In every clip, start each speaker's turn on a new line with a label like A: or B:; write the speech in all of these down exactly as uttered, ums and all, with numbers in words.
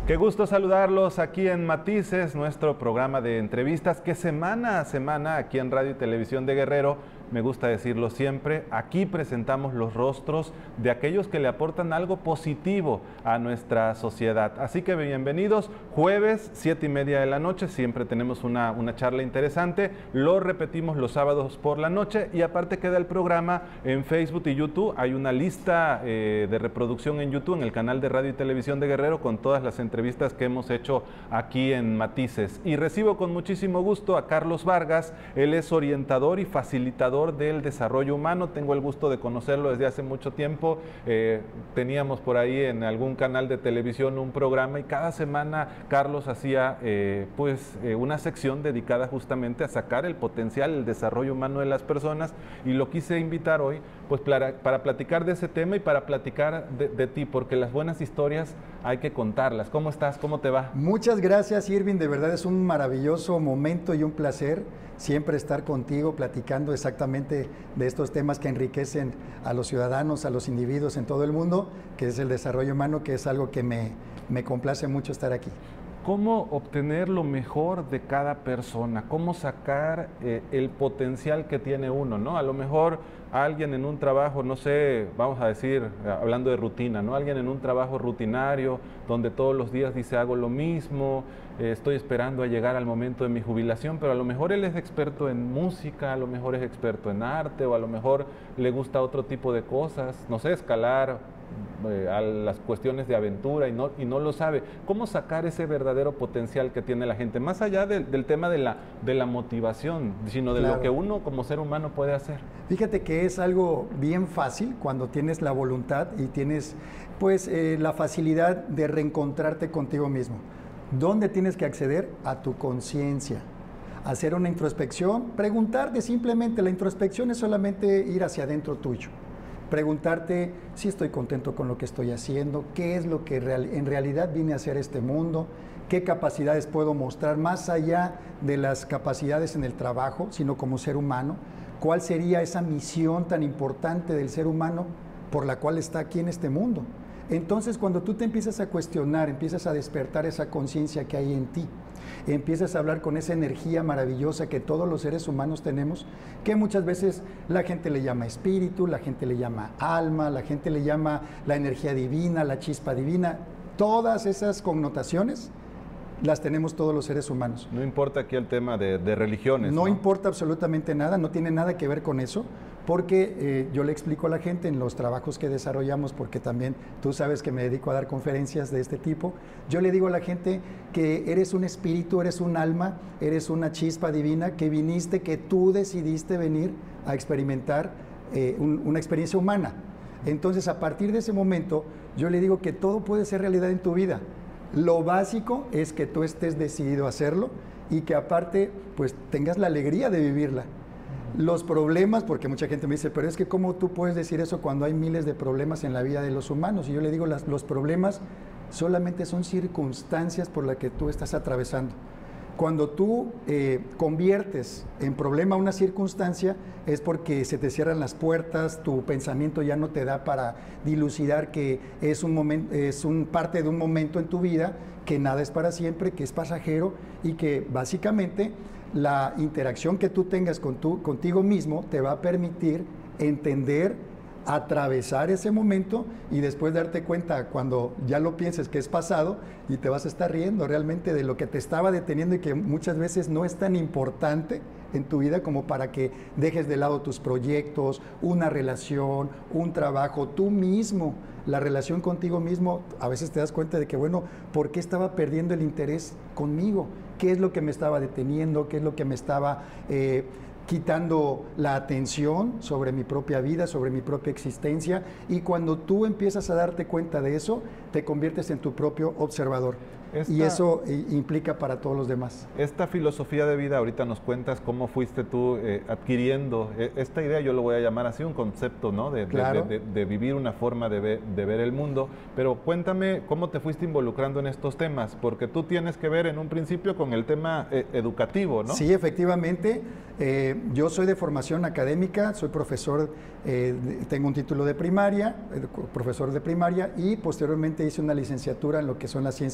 A: Qué gusto saludarlos aquí en Matices, nuestro programa de entrevistas que semana a semana aquí en Radio y Televisión de Guerrero, me gusta decirlo siempre, aquí presentamos los rostros de aquellos que le aportan algo positivo a nuestra sociedad. Así que bienvenidos, jueves, siete y media de la noche, siempre tenemos una, una charla interesante, lo repetimos los sábados por la noche y aparte queda el programa en Facebook y YouTube. Hay una lista eh, de reproducción en YouTube, en el canal de Radio y Televisión de Guerrero, con todas las entrevistas que hemos hecho aquí en Matices. Y recibo con muchísimo gusto a Carlos Vargas, él es orientador y facilitador del desarrollo humano. Tengo el gusto de conocerlo desde hace mucho tiempo. Eh, teníamos por ahí en algún canal de televisión un programa y cada semana Carlos hacía eh, pues eh, una sección dedicada justamente a sacar el potencial, el desarrollo humano de las personas, y lo quise invitar hoy pues para, para platicar de ese tema y para platicar de, de ti, porque las buenas historias hay que contarlas. ¿Cómo estás? ¿Cómo te va?
B: Muchas gracias, Irving. De verdad es un maravilloso momento y un placer siempre estar contigo platicando exactamente de estos temas que enriquecen a los ciudadanos, a los individuos en todo el mundo, que es el desarrollo humano, que es algo que me, me complace mucho estar aquí.
A: ¿Cómo obtener lo mejor de cada persona? ¿Cómo sacar eh, el potencial que tiene uno, ¿no? A lo mejor alguien en un trabajo, no sé, vamos a decir, hablando de rutina, ¿no? Alguien en un trabajo rutinario, donde todos los días dice hago lo mismo, eh, estoy esperando a llegar al momento de mi jubilación, pero a lo mejor él es experto en música, a lo mejor es experto en arte, o a lo mejor le gusta otro tipo de cosas, no sé, escalar, Eh, a las cuestiones de aventura y no, y no lo sabe. ¿Cómo sacar ese verdadero potencial que tiene la gente? Más allá de, del tema de la, de la motivación, sino de claro. lo que uno como ser humano puede hacer.
B: Fíjate que es algo bien fácil cuando tienes la voluntad y tienes pues eh, la facilidad de reencontrarte contigo mismo. ¿Dónde tienes que acceder? A tu conciencia. Hacer una introspección, preguntarte simplemente, la introspección es solamente ir hacia adentro tuyo. Preguntarte si estoy contento con lo que estoy haciendo, qué es lo que real, en realidad vine a hacer este mundo, qué capacidades puedo mostrar más allá de las capacidades en el trabajo, sino como ser humano, cuál sería esa misión tan importante del ser humano por la cual está aquí en este mundo. Entonces, cuando tú te empiezas a cuestionar, empiezas a despertar esa conciencia que hay en ti, empiezas a hablar con esa energía maravillosa que todos los seres humanos tenemos, que muchas veces la gente le llama espíritu, la gente le llama alma, la gente le llama la energía divina, la chispa divina, todas esas connotaciones las tenemos todos los seres humanos.
A: No importa aquí el tema de, de religiones.
B: No,
A: no
B: importa absolutamente nada, no tiene nada que ver con eso, porque eh, yo le explico a la gente en los trabajos que desarrollamos, porque también tú sabes que me dedico a dar conferencias de este tipo, yo le digo a la gente que eres un espíritu, eres un alma, eres una chispa divina, que viniste, que tú decidiste venir a experimentar eh, un, una experiencia humana. Entonces, a partir de ese momento, yo le digo que todo puede ser realidad en tu vida. Lo básico es que tú estés decidido a hacerlo y que aparte, pues, tengas la alegría de vivirla. Los problemas, porque mucha gente me dice, pero es que ¿cómo tú puedes decir eso cuando hay miles de problemas en la vida de los humanos? Y yo le digo, las, los problemas solamente son circunstancias por las que tú estás atravesando. Cuando tú eh, conviertes en problema una circunstancia, es porque se te cierran las puertas, tu pensamiento ya no te da para dilucidar que es un momento, es un parte de un momento en tu vida, que nada es para siempre, que es pasajero y que básicamente la interacción que tú tengas con tu, contigo mismo te va a permitir entender, atravesar ese momento y después darte cuenta cuando ya lo pienses que es pasado y te vas a estar riendo realmente de lo que te estaba deteniendo y que muchas veces no es tan importante en tu vida como para que dejes de lado tus proyectos, una relación, un trabajo, tú mismo, la relación contigo mismo. A veces te das cuenta de que, bueno, ¿por qué estaba perdiendo el interés conmigo? ¿Qué es lo que me estaba deteniendo? ¿Qué es lo que me estaba eh, quitando la atención sobre mi propia vida, sobre mi propia existencia? Y cuando tú empiezas a darte cuenta de eso, te conviertes en tu propio observador. Esta, y eso implica para todos los demás.
A: Esta filosofía de vida, ahorita nos cuentas cómo fuiste tú eh, adquiriendo eh, esta idea, yo lo voy a llamar así, un concepto, ¿no? De,
B: claro.
A: de, de, de vivir una forma de ver, de ver el mundo, pero cuéntame cómo te fuiste involucrando en estos temas, porque tú tienes que ver en un principio con el tema eh, educativo, ¿no?
B: Sí, efectivamente. Eh, yo soy de formación académica, soy profesor, eh, tengo un título de primaria, eh, profesor de primaria, y posteriormente hice una licenciatura en lo que son las ciencias naturales.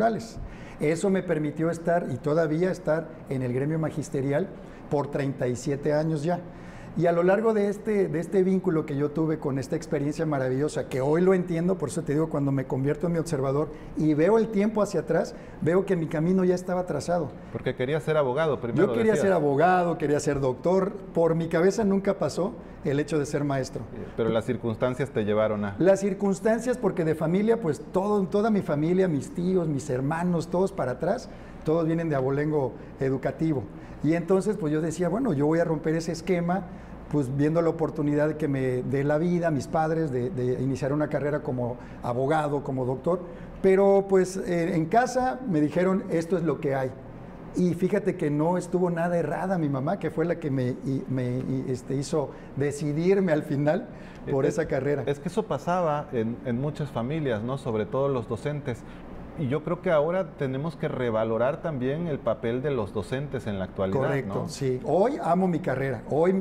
B: laborales. Eso me permitió estar y todavía estar en el gremio magisterial por treinta y siete años ya. Y a lo largo de este, de este vínculo que yo tuve con esta experiencia maravillosa, que hoy lo entiendo, por eso te digo, cuando me convierto en mi observador y veo el tiempo hacia atrás, veo que mi camino ya estaba trazado.
A: Porque quería ser abogado primero.
B: Yo quería
A: decías.
B: ser abogado, quería ser doctor. Por mi cabeza nunca pasó el hecho de ser maestro.
A: Pero las circunstancias te llevaron a...
B: Las circunstancias, porque de familia, pues todo, toda mi familia, mis tíos, mis hermanos, todos para atrás, todos vienen de abolengo educativo. Y entonces, pues yo decía, bueno, yo voy a romper ese esquema, pues viendo la oportunidad que me dé la vida, mis padres, de, de iniciar una carrera como abogado, como doctor. Pero pues eh, en casa me dijeron, esto es lo que hay. Y fíjate que no estuvo nada errada mi mamá, que fue la que me, y, me y, este, hizo decidirme al final por
A: es,
B: esa carrera.
A: Es que eso pasaba en, en muchas familias, ¿no? Sobre todo los docentes. Y yo creo que ahora tenemos que revalorar también el papel de los docentes en la actualidad.
B: Correcto,
A: ¿no?
B: sí. Hoy amo mi carrera. Hoy,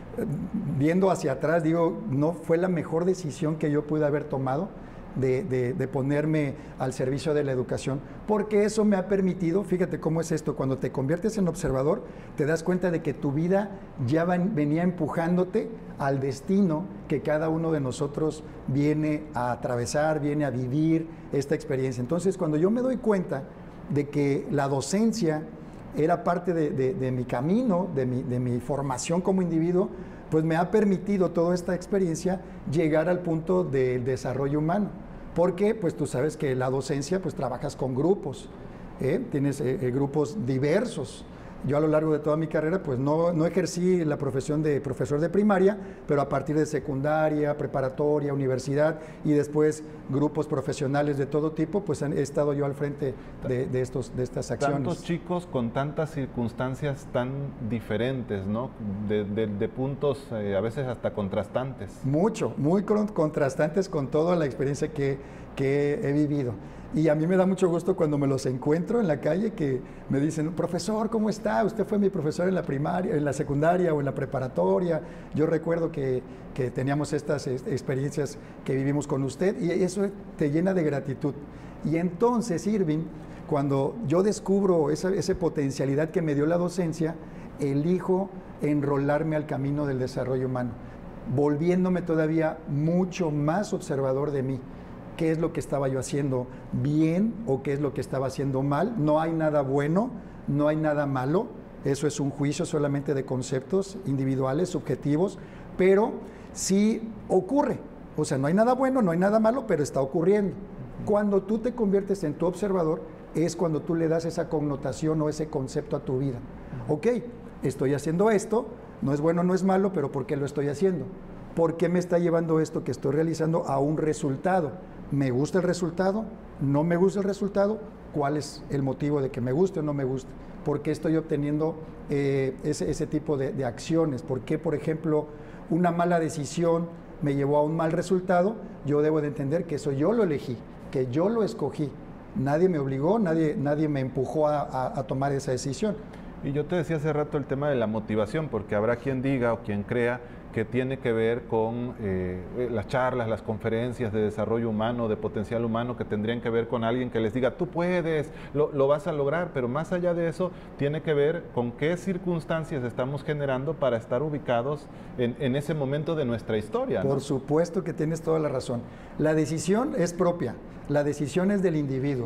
B: viendo hacia atrás, digo, no fue la mejor decisión que yo pude haber tomado de, de, de ponerme al servicio de la educación, porque eso me ha permitido, fíjate cómo es esto, cuando te conviertes en observador, te das cuenta de que tu vida ya van, venía empujándote al destino que cada uno de nosotros viene a atravesar, viene a vivir esta experiencia. Entonces, cuando yo me doy cuenta de que la docencia era parte de, de, de mi camino, de mi, de mi formación como individuo, pues me ha permitido toda esta experiencia llegar al punto del desarrollo humano. Porque, pues tú sabes que la docencia, pues trabajas con grupos, ¿eh? Tienes eh, eh, grupos diversos. Yo a lo largo de toda mi carrera, pues no, no ejercí la profesión de profesor de primaria, pero a partir de secundaria, preparatoria, universidad y después grupos profesionales de todo tipo, pues he estado yo al frente de, de, estos, de estas acciones.
A: Tantos chicos con tantas circunstancias tan diferentes, ¿no? De, de, de puntos eh, a veces hasta contrastantes.
B: Mucho, muy contrastantes con toda la experiencia que, que he vivido. Y a mí me da mucho gusto cuando me los encuentro en la calle que me dicen, profesor, ¿cómo está? Usted fue mi profesor en la primaria, en la secundaria o en la preparatoria. Yo recuerdo que, que teníamos estas experiencias que vivimos con usted y eso te llena de gratitud. Y entonces, Irving, cuando yo descubro esa, esa potencialidad que me dio la docencia, elijo enrolarme al camino del desarrollo humano, volviéndome todavía mucho más observador de mí. ¿Qué es lo que estaba yo haciendo bien o qué es lo que estaba haciendo mal? No hay nada bueno, no hay nada malo. Eso es un juicio solamente de conceptos individuales, subjetivos, pero sí ocurre. O sea, no hay nada bueno, no hay nada malo, pero está ocurriendo. Cuando tú te conviertes en tu observador, es cuando tú le das esa connotación o ese concepto a tu vida. Ok, estoy haciendo esto, no es bueno, no es malo, pero ¿por qué lo estoy haciendo? ¿Por qué me está llevando esto que estoy realizando a un resultado? ¿Me gusta el resultado? ¿No me gusta el resultado? ¿Cuál es el motivo de que me guste o no me guste? ¿Por qué estoy obteniendo eh, ese, ese tipo de, de acciones? ¿Por qué, por ejemplo, una mala decisión me llevó a un mal resultado? Yo debo de entender que eso yo lo elegí, que yo lo escogí. Nadie me obligó, nadie, nadie me empujó a, a, a tomar esa decisión.
A: Y yo te decía hace rato el tema de la motivación, porque habrá quien diga o quien crea que tiene que ver con eh, las charlas, las conferencias de desarrollo humano, de potencial humano, que tendrían que ver con alguien que les diga, tú puedes, lo, lo vas a lograr, pero más allá de eso, tiene que ver con qué circunstancias estamos generando para estar ubicados en, en ese momento de nuestra historia, ¿no?
B: Por supuesto que tienes toda la razón. La decisión es propia, la decisión es del individuo.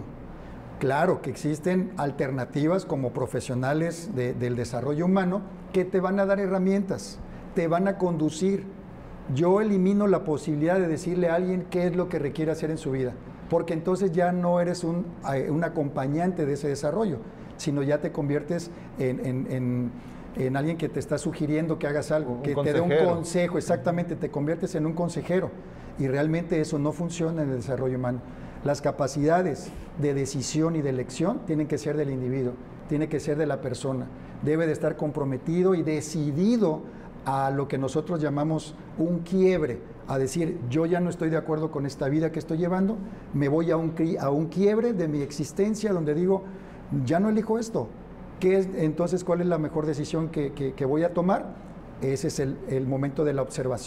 B: Claro que existen alternativas como profesionales de, del desarrollo humano que te van a dar herramientas, te van a conducir. Yo elimino la posibilidad de decirle a alguien qué es lo que requiere hacer en su vida, porque entonces ya no eres un, un acompañante de ese desarrollo, sino ya te conviertes en, en, en, en alguien que te está sugiriendo que hagas algo,
A: un
B: que
A: consejero.
B: te dé un consejo, exactamente, te conviertes en un consejero, y realmente eso no funciona en el desarrollo humano. Las capacidades de decisión y de elección tienen que ser del individuo, tiene que ser de la persona, debe de estar comprometido y decidido a lo que nosotros llamamos un quiebre, a decir, yo ya no estoy de acuerdo con esta vida que estoy llevando, me voy a un, a un quiebre de mi existencia donde digo, ya no elijo esto. ¿Qué es, entonces, cuál es la mejor decisión que, que, que voy a tomar? Ese es el, el momento de la observación,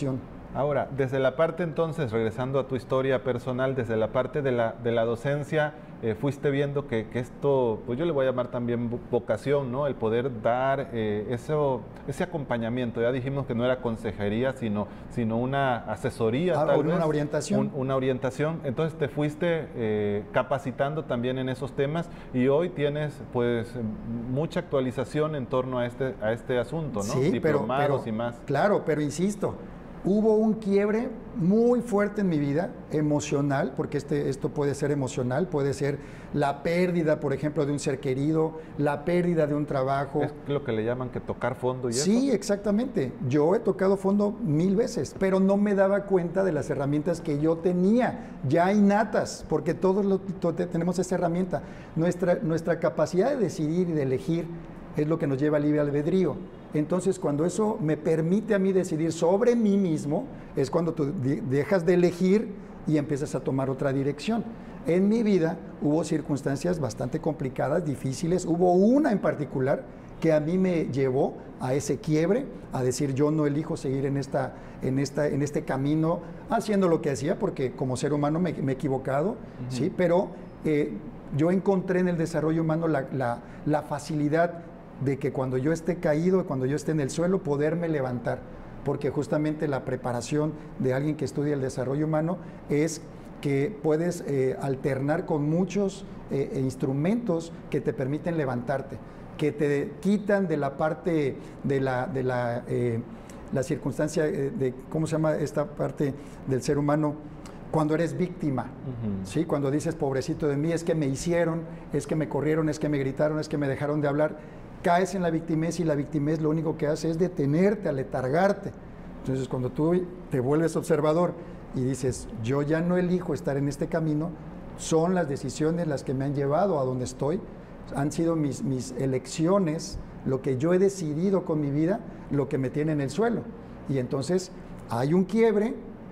A: Ahora, desde la parte entonces, regresando a tu historia personal, desde la parte de la, de la docencia, eh, fuiste viendo que, que esto, pues yo le voy a llamar también vocación, ¿no? El poder dar eh, eso, ese acompañamiento. Ya dijimos que no era consejería, sino, sino una asesoría,
B: Ah,
A: tal
B: una
A: vez.
B: orientación.
A: Un, una orientación. Entonces te fuiste eh, capacitando también en esos temas y hoy tienes pues mucha actualización en torno a este, a este asunto, ¿no?
B: Sí,
A: Diplomados
B: pero, pero,
A: y más.
B: Claro, pero insisto, hubo un quiebre muy fuerte en mi vida, emocional, porque este, esto puede ser emocional, puede ser la pérdida, por ejemplo, de un ser querido, la pérdida de un trabajo.
A: Es lo que le llaman que tocar fondo y eso.
B: Sí, exactamente. Yo he tocado fondo mil veces, pero no me daba cuenta de las herramientas que yo tenía, ya innatas, porque todos lo, to, tenemos esa herramienta. Nuestra, nuestra capacidad de decidir y de elegir es lo que nos lleva al libre albedrío. Entonces, cuando eso me permite a mí decidir sobre mí mismo, es cuando tú dejas de elegir y empiezas a tomar otra dirección. En mi vida hubo circunstancias bastante complicadas, difíciles. Hubo una en particular que a mí me llevó a ese quiebre, a decir yo no elijo seguir en, esta, en, esta, en este camino haciendo lo que hacía, porque como ser humano me, me he equivocado, uh-huh. ¿sí? Pero eh, yo encontré en el desarrollo humano la, la, la facilidad de que cuando yo esté caído, cuando yo esté en el suelo, poderme levantar, porque justamente la preparación de alguien que estudia el desarrollo humano es que puedes eh, alternar con muchos eh, instrumentos que te permiten levantarte, que te quitan de la parte de la, de la, eh, la circunstancia eh, de, ¿cómo se llama esta parte del ser humano? Cuando eres víctima, uh-huh. ¿sí? Cuando dices, pobrecito de mí, es que me hicieron, es que me corrieron, es que me gritaron, es que me dejaron de hablar. Caes en la victimez y la victimez lo único que hace es detenerte, aletargarte. Entonces, cuando tú te vuelves observador y dices, yo ya no elijo estar en este camino, son las decisiones las que me han llevado a donde estoy, han sido mis, mis elecciones, lo que yo he decidido con mi vida, lo que me tiene en el suelo. Y entonces hay un quiebre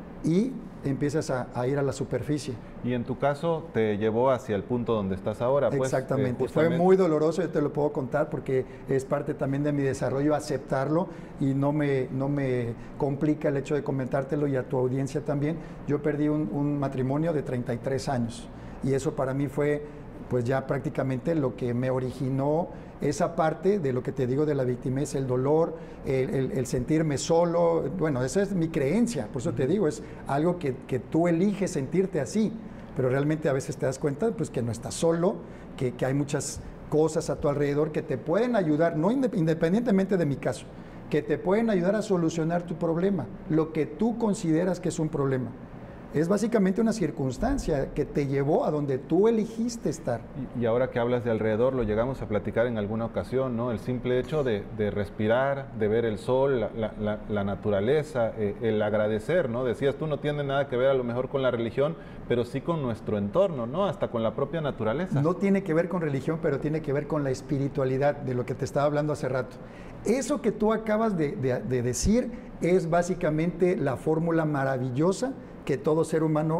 B: y empiezas a, a ir a la superficie.
A: Y en tu caso te llevó hacia el punto donde estás ahora. Pues,
B: exactamente.
A: Eh, justamente...
B: Fue muy doloroso, yo te lo puedo contar porque es parte también de mi desarrollo aceptarlo y no me, no me complica el hecho de comentártelo y a tu audiencia también. Yo perdí un, un matrimonio de treinta y tres años y eso para mí fue pues ya prácticamente lo que me originó esa parte de lo que te digo de la victimez, el dolor, el, el, el sentirme solo. Bueno, esa es mi creencia, por eso te digo, es algo que, que tú eliges sentirte así, pero realmente a veces te das cuenta pues que no estás solo, que, que hay muchas cosas a tu alrededor que te pueden ayudar, no independientemente de mi caso, que te pueden ayudar a solucionar tu problema, lo que tú consideras que es un problema. Es básicamente una circunstancia que te llevó a donde tú elegiste estar.
A: Y, y ahora que hablas de alrededor, lo llegamos a platicar en alguna ocasión, ¿no? El simple hecho de, de respirar, de ver el sol, la, la, la, la naturaleza, eh, el agradecer, ¿no? Decías, tú no tiene nada que ver a lo mejor con la religión, pero sí con nuestro entorno, ¿no? Hasta con la propia naturaleza.
B: No tiene que ver con religión, pero tiene que ver con la espiritualidad, de lo que te estaba hablando hace rato. Eso que tú acabas de, de, de decir es básicamente la fórmula maravillosa que todo ser humano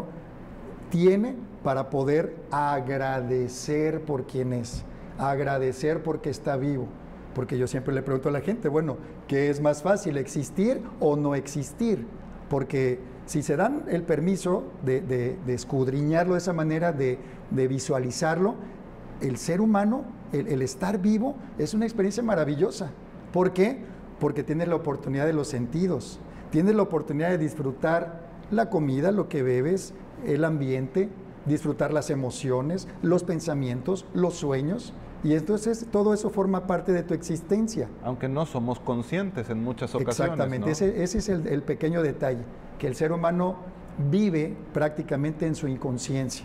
B: tiene para poder agradecer por quien es, agradecer porque está vivo. Porque yo siempre le pregunto a la gente, bueno, ¿qué es más fácil, existir o no existir? Porque si se dan el permiso de, de, de escudriñarlo de esa manera, de, de visualizarlo, el ser humano, el, el estar vivo, es una experiencia maravillosa. ¿Por qué? Porque tienes la oportunidad de los sentidos, tienes la oportunidad de disfrutar la comida, lo que bebes, el ambiente, disfrutar las emociones, los pensamientos, los sueños, y entonces todo eso forma parte de tu existencia.
A: Aunque no somos conscientes en muchas ocasiones.
B: Exactamente,
A: ¿no?
B: ese, ese es el, el pequeño detalle, que el ser humano vive prácticamente en su inconsciencia.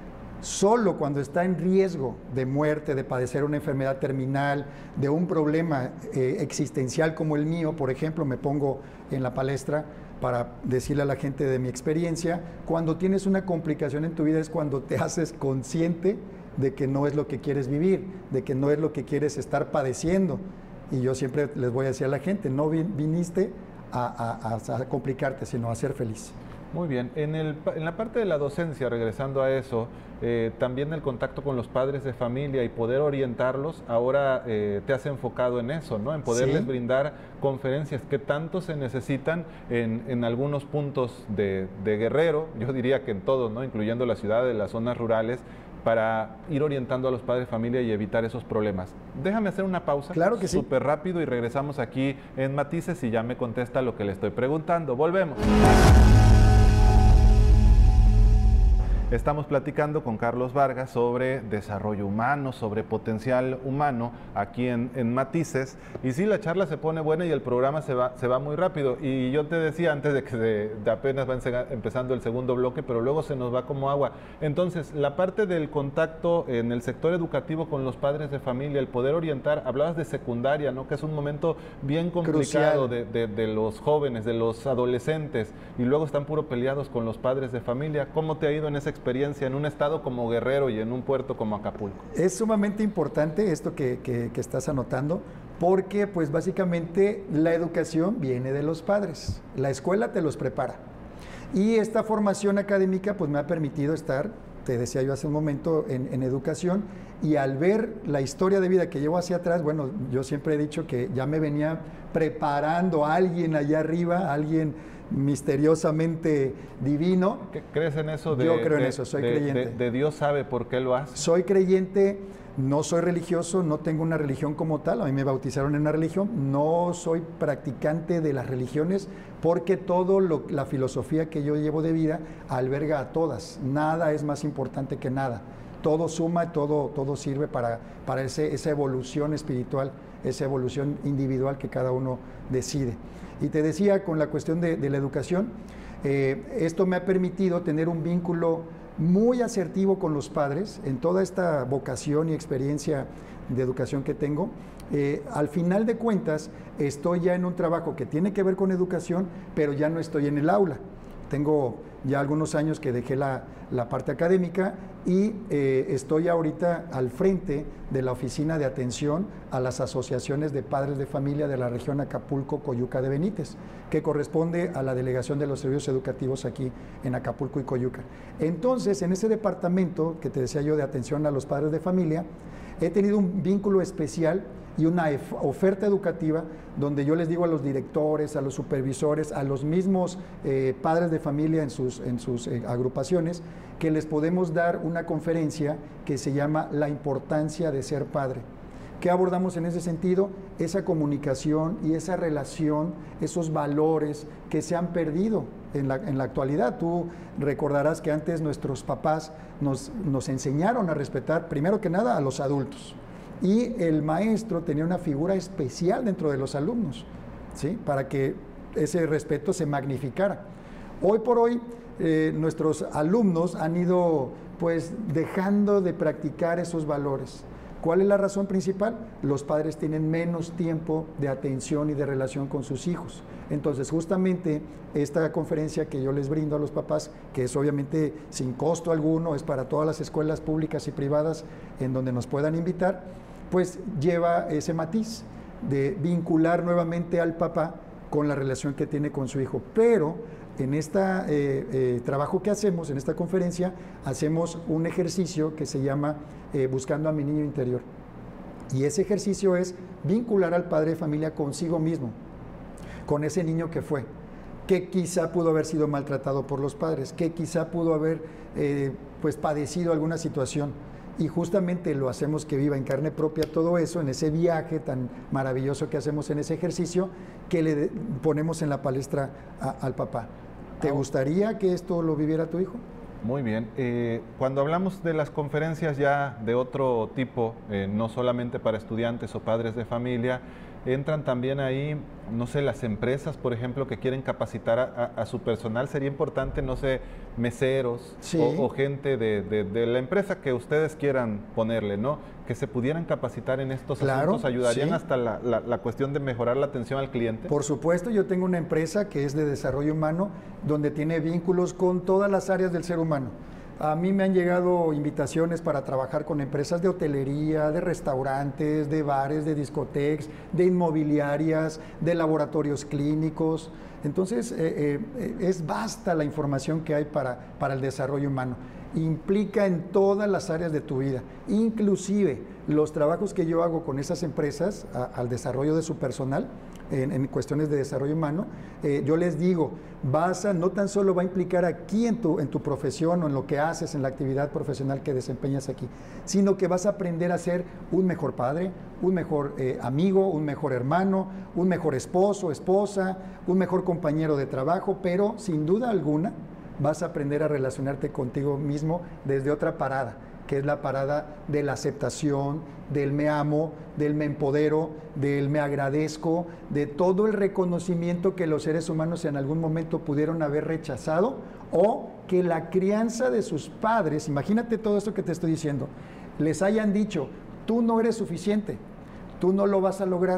B: Solo cuando está en riesgo de muerte, de padecer una enfermedad terminal, de un problema eh, existencial como el mío, por ejemplo, me pongo en la palestra para decirle a la gente de mi experiencia, cuando tienes una complicación en tu vida es cuando te haces consciente de que no es lo que quieres vivir, de que no es lo que quieres estar padeciendo. Y yo siempre les voy a decir a la gente, no viniste a, a, a complicarte, sino a ser feliz.
A: Muy bien. En, el, en la parte de la docencia, regresando a eso, eh, también el contacto con los padres de familia y poder orientarlos, ahora eh, te has enfocado en eso, ¿no? En poderles
B: Sí.
A: brindar conferencias que tanto se necesitan en, en algunos puntos de, de Guerrero, yo diría que en todos, ¿no? Incluyendo la ciudad, de las zonas rurales, para ir orientando a los padres de familia y evitar esos problemas. Déjame hacer una pausa.
B: Claro que sí.
A: Súper rápido y regresamos aquí en Matices y ya me contesta lo que le estoy preguntando. Volvemos. Estamos platicando con Carlos Vargas sobre desarrollo humano, sobre potencial humano aquí en, en Matices. Y sí, la charla se pone buena y el programa se va, se va muy rápido. Y yo te decía antes de que se, de apenas va empezando el segundo bloque, pero luego se nos va como agua. Entonces, la parte del contacto en el sector educativo con los padres de familia, el poder orientar, hablabas de secundaria, ¿no? Que es un momento bien complicado de, de, de los jóvenes, de los adolescentes, y luego están puro peleados con los padres de familia. ¿Cómo te ha ido en esa experiencia en un estado como Guerrero y en un puerto como Acapulco?
B: Es sumamente importante esto que, que, que estás anotando, porque pues básicamente la educación viene de los padres, la escuela te los prepara, y esta formación académica pues me ha permitido estar, te decía yo hace un momento, en, en educación, y al ver la historia de vida que llevo hacia atrás, bueno, yo siempre he dicho que ya me venía preparando a alguien allá arriba, alguien misteriosamente divino.
A: ¿Crees en eso? De,
B: Yo creo en
A: de,
B: eso, soy
A: de,
B: creyente.
A: De, de Dios sabe por qué lo hace.
B: Soy creyente, no soy religioso, no tengo una religión como tal, a mí me bautizaron en una religión, no soy practicante de las religiones, porque todo lo, la filosofía que yo llevo de vida alberga a todas, nada es más importante que nada, todo suma, todo, todo sirve para, para ese, esa evolución espiritual, esa evolución individual que cada uno decide. Y te decía, con la cuestión de, de la educación, eh, esto me ha permitido tener un vínculo muy asertivo con los padres en toda esta vocación y experiencia de educación que tengo. Eh, al final de cuentas, estoy ya en un trabajo que tiene que ver con educación, pero ya no estoy en el aula. Tengo ya algunos años que dejé la, la parte académica y eh, estoy ahorita al frente de la oficina de atención a las asociaciones de padres de familia de la región Acapulco, Coyuca de Benítez, que corresponde a la delegación de los servicios educativos aquí en Acapulco y Coyuca. Entonces, en ese departamento que te decía yo de atención a los padres de familia, he tenido un vínculo especial y una oferta educativa donde yo les digo a los directores, a los supervisores, a los mismos eh, padres de familia en sus, en sus eh, agrupaciones, que les podemos dar una conferencia que se llama La importancia de ser padre. ¿Qué abordamos en ese sentido? Esa comunicación y esa relación, esos valores que se han perdido en la, en la actualidad. Tú recordarás que antes nuestros papás nos, nos enseñaron a respetar, primero que nada, a los adultos. Y el maestro tenía una figura especial dentro de los alumnos, ¿sí? Para que ese respeto se magnificara. Hoy por hoy, eh, nuestros alumnos han ido pues dejando de practicar esos valores. ¿Cuál es la razón principal? Los padres tienen menos tiempo de atención y de relación con sus hijos. Entonces, justamente esta conferencia que yo les brindo a los papás, que es obviamente sin costo alguno, es para todas las escuelas públicas y privadas en donde nos puedan invitar, pues lleva ese matiz de vincular nuevamente al papá con la relación que tiene con su hijo. Pero en este eh, eh, trabajo que hacemos, en esta conferencia, hacemos un ejercicio que se llama eh, Buscando a mi niño interior. Y ese ejercicio es vincular al padre de familia consigo mismo, con ese niño que fue, que quizá pudo haber sido maltratado por los padres, que quizá pudo haber eh, pues padecido alguna situación. Y justamente lo hacemos que viva en carne propia todo eso, en ese viaje tan maravilloso que hacemos en ese ejercicio, que le ponemos en la palestra a, al papá. ¿Te gustaría que esto lo viviera tu hijo?
A: Muy bien. Eh, cuando hablamos de las conferencias ya de otro tipo, eh, no solamente para estudiantes o padres de familia, entran también ahí, no sé, las empresas, por ejemplo, que quieren capacitar a, a, a su personal. Sería importante, no sé, meseros
B: sí.
A: o, o gente de, de, de la empresa que ustedes quieran ponerle, ¿no? Que se pudieran capacitar en estos
B: claro,
A: asuntos, ayudarían
B: sí.
A: hasta la, la, la cuestión de mejorar la atención al cliente.
B: Por supuesto, yo tengo una empresa que es de desarrollo humano, donde tiene vínculos con todas las áreas del ser humano. A mí me han llegado invitaciones para trabajar con empresas de hotelería, de restaurantes, de bares, de discotecas, de inmobiliarias, de laboratorios clínicos. Entonces, eh, eh, es vasta la información que hay para, para el desarrollo humano. Implica en todas las áreas de tu vida, inclusive los trabajos que yo hago con esas empresas a, al desarrollo de su personal, en, en cuestiones de desarrollo humano, eh, yo les digo, vas a, no tan solo va a implicar aquí en tu, en tu profesión o en lo que haces, en la actividad profesional que desempeñas aquí, sino que vas a aprender a ser un mejor padre, un mejor eh, amigo, un mejor hermano, un mejor esposo, esposa, un mejor compañero de trabajo, pero sin duda alguna vas a aprender a relacionarte contigo mismo desde otra parada, que es la parada de la aceptación, del me amo, del me empodero, del me agradezco, de todo el reconocimiento que los seres humanos en algún momento pudieron haber rechazado o que la crianza de sus padres, imagínate todo esto que te estoy diciendo, les hayan dicho, tú no eres suficiente, tú no lo vas a lograr,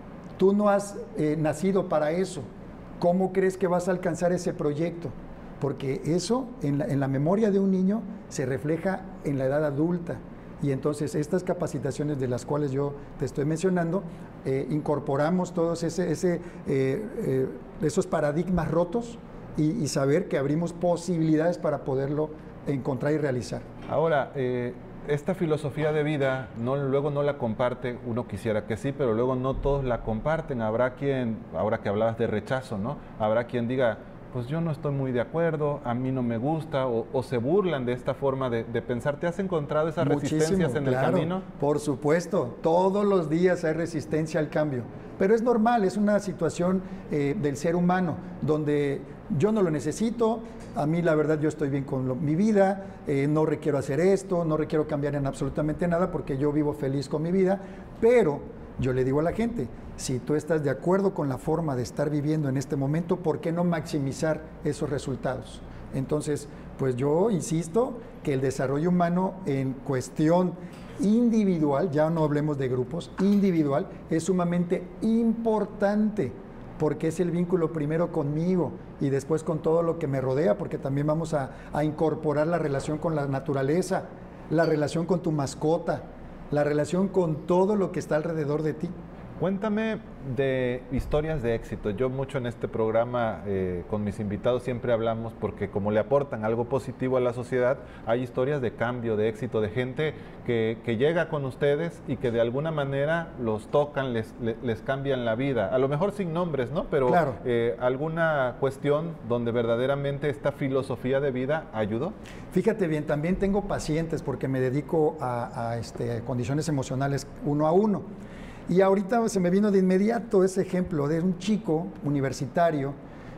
B: tú no has eh, nacido para eso, ¿cómo crees que vas a alcanzar ese proyecto? Porque eso en la, en la memoria de un niño se refleja en la edad adulta. Y entonces estas capacitaciones de las cuales yo te estoy mencionando, eh, incorporamos todos ese, ese, eh, eh, esos paradigmas rotos y, y saber que abrimos posibilidades para poderlo encontrar y realizar.
A: Ahora, eh, esta filosofía de vida no, luego no la comparte, uno quisiera que sí, pero luego no todos la comparten. Habrá quien, ahora que hablabas de rechazo, ¿no? Habrá quien diga, pues yo no estoy muy de acuerdo, a mí no me gusta, o, o se burlan de esta forma de, de pensar. ¿Te has encontrado esas
B: Muchísimo,
A: resistencias en
B: claro,
A: el camino?
B: Por supuesto, todos los días hay resistencia al cambio, pero es normal, es una situación eh, del ser humano, donde yo no lo necesito, a mí la verdad yo estoy bien con lo, mi vida, eh, no requiero hacer esto, no requiero cambiar en absolutamente nada porque yo vivo feliz con mi vida, pero yo le digo a la gente, si tú estás de acuerdo con la forma de estar viviendo en este momento, ¿por qué no maximizar esos resultados? Entonces, pues yo insisto que el desarrollo humano en cuestión individual, ya no hablemos de grupos, individual, es sumamente importante porque es el vínculo primero conmigo y después con todo lo que me rodea, porque también vamos a, a incorporar la relación con la naturaleza, la relación con tu mascota, la relación con todo lo que está alrededor de ti.
A: Cuéntame de historias de éxito. Yo mucho en este programa eh, con mis invitados siempre hablamos porque como le aportan algo positivo a la sociedad, hay historias de cambio, de éxito, de gente que, que llega con ustedes y que de alguna manera los tocan, les, les, les cambian la vida. A lo mejor sin nombres, ¿no? Pero
B: claro.
A: eh, alguna cuestión donde verdaderamente esta filosofía de vida ayudó.
B: Fíjate bien, también tengo pacientes porque me dedico a, a este, condiciones emocionales uno a uno. Y ahorita se me vino de inmediato ese ejemplo de un chico universitario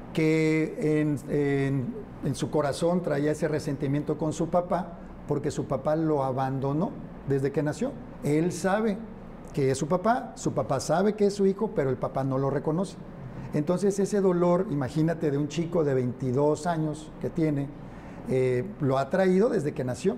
B: que en, en, en su corazón traía ese resentimiento con su papá porque su papá lo abandonó desde que nació. Él sabe que es su papá, su papá sabe que es su hijo, pero el papá no lo reconoce. Entonces ese dolor, imagínate, de un chico de veintidós años que tiene, eh, lo ha traído desde que nació.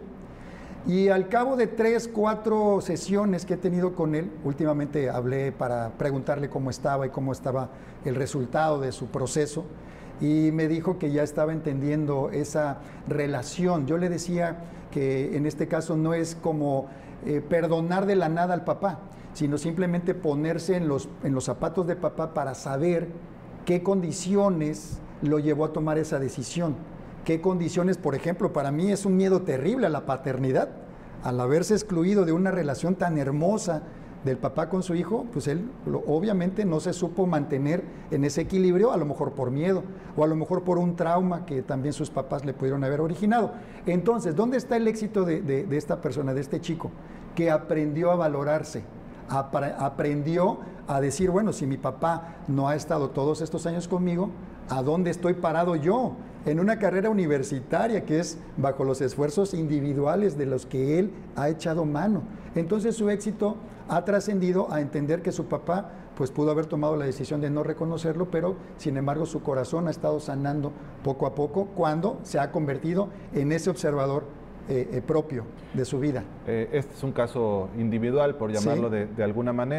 B: Y al cabo de tres, cuatro sesiones que he tenido con él, últimamente hablé para preguntarle cómo estaba y cómo estaba el resultado de su proceso, y me dijo que ya estaba entendiendo esa relación. Yo le decía que en este caso no es como eh, perdonar de la nada al papá, sino simplemente ponerse en los, en los zapatos de papá para saber qué condiciones lo llevó a tomar esa decisión. ¿Qué condiciones? Por ejemplo, para mí es un miedo terrible a la paternidad. Al haberse excluido de una relación tan hermosa del papá con su hijo, pues él lo, obviamente no se supo mantener en ese equilibrio, a lo mejor por miedo, o a lo mejor por un trauma que también sus papás le pudieron haber originado. Entonces, ¿dónde está el éxito de, de, de esta persona, de este chico? Que aprendió a valorarse, apre, aprendió a decir, bueno, si mi papá no ha estado todos estos años conmigo, ¿a dónde estoy parado yo? En una carrera universitaria que es bajo los esfuerzos individuales de los que él ha echado mano. Entonces su éxito ha trascendido a entender que su papá pues pudo haber tomado la decisión de no reconocerlo, pero sin embargo su corazón ha estado sanando poco a poco cuando se ha convertido en ese observador eh, eh, propio de su vida.
A: Eh, este es un caso individual, por llamarlo sí. de, de alguna manera.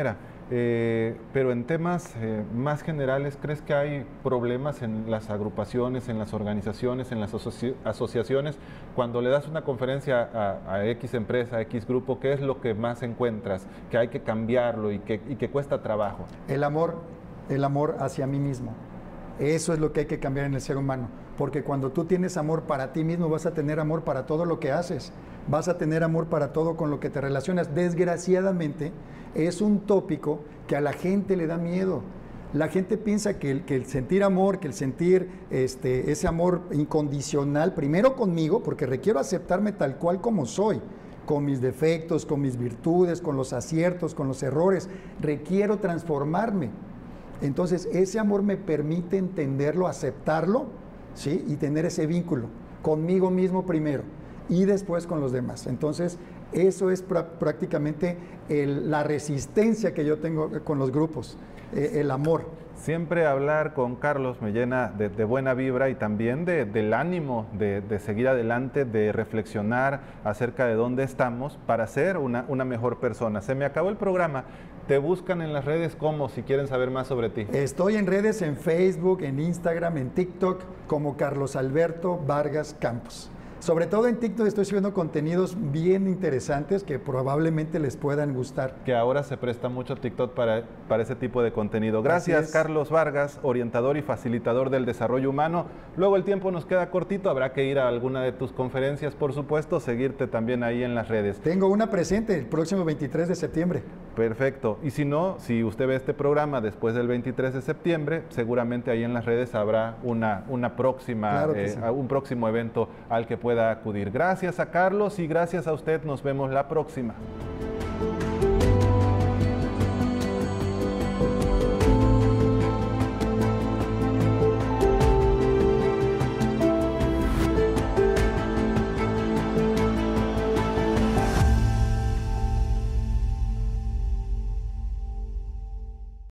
A: Eh, pero en temas eh, más generales, ¿crees que hay problemas en las agrupaciones, en las organizaciones, en las asoci asociaciones? Cuando le das una conferencia a, a X empresa, a X grupo, ¿qué es lo que más encuentras? Que hay que cambiarlo y que, y que cuesta trabajo.
B: El amor, el amor hacia mí mismo. Eso es lo que hay que cambiar en el ser humano, porque cuando tú tienes amor para ti mismo, vas a tener amor para todo lo que haces, vas a tener amor para todo con lo que te relacionas. Desgraciadamente, es un tópico que a la gente le da miedo. La gente piensa que el, que el sentir amor, que el sentir este, ese amor incondicional, primero conmigo, porque requiero aceptarme tal cual como soy, con mis defectos, con mis virtudes, con los aciertos, con los errores, requiero transformarme. Entonces, ese amor me permite entenderlo, aceptarlo, ¿sí? Y tener ese vínculo conmigo mismo primero y después con los demás. Entonces, eso es prácticamente el, la resistencia que yo tengo con los grupos, eh, el amor.
A: Siempre hablar con Carlos me llena de, de buena vibra y también de, del ánimo de, de seguir adelante, de reflexionar acerca de dónde estamos para ser una, una mejor persona. Se me acabó el programa. Te buscan en las redes como si quieren saber más sobre ti.
B: Estoy en redes, en Facebook, en Instagram, en TikTok, como Carlos Alberto Vargas Campos. Sobre todo en TikTok estoy subiendo contenidos bien interesantes que probablemente les puedan gustar.
A: Que ahora se presta mucho TikTok para, para ese tipo de contenido. Gracias, Carlos Vargas, orientador y facilitador del desarrollo humano. Luego el tiempo nos queda cortito, habrá que ir a alguna de tus conferencias, por supuesto, seguirte también ahí en las redes.
B: Tengo una presente el próximo veintitrés de septiembre.
A: Perfecto. Y si no, si usted ve este programa después del veintitrés de septiembre, seguramente ahí en las redes habrá una, una próxima,
B: claro que
A: eh,
B: sí.
A: un próximo evento al que pueda acudir. Gracias a Carlos y gracias a usted. Nos vemos la próxima.